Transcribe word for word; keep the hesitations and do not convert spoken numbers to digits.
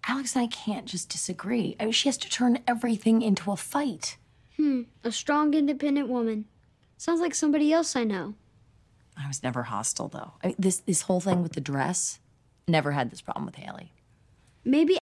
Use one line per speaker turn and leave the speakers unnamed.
Alex and I can't just disagree. I mean, she has to turn everything into a fight.
Hmm, a strong, independent woman. Sounds like somebody else I know.
I was never hostile, though. I mean, this, this whole thing with the dress, never had this problem with Haley.
Maybe